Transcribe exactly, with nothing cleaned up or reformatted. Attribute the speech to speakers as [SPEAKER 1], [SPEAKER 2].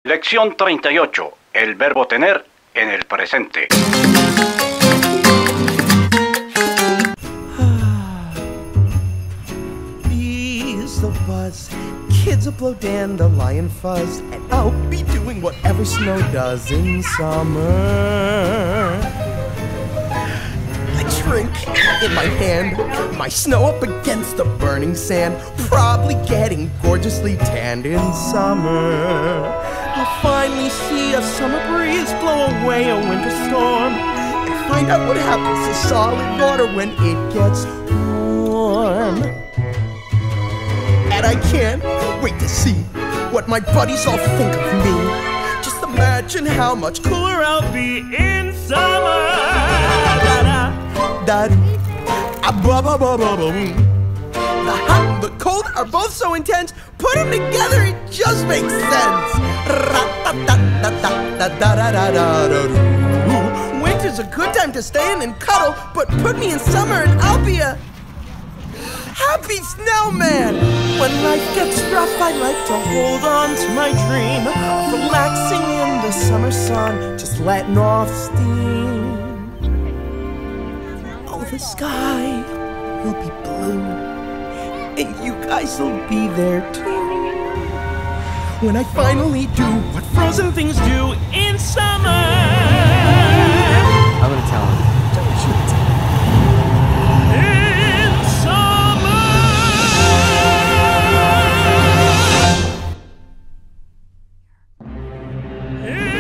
[SPEAKER 1] Lección treinta y ocho. El verbo tener en el presente.
[SPEAKER 2] Bees will buzz, kids will blow dandelion fuzz, and I'll be doing whatever snow does in summer. A drink in my hand, my snow up against the burning sand, probably getting gorgeously tanned in summer. I'll finally see a summer breeze blow away a winter storm, and find out what happens to solid water when it gets warm. And I can't wait to see what my buddies all think of me. Just imagine how much cooler I'll be in summer. Da da da ba ba ba ba boom. The hot and the cold are both so intense. Put them together, it just makes sense. Winter's a good time to stay in and cuddle, but put me in summer and I'll be a happy snowman. When life gets rough, I like to hold on to my dream of relaxing in the summer sun, just letting off steam. Oh, the sky will be blue, and you guys will be there too. When I finally do what frozen things do in summer.
[SPEAKER 3] I'm gonna tell him.
[SPEAKER 2] Don't you tell him.
[SPEAKER 4] Hey!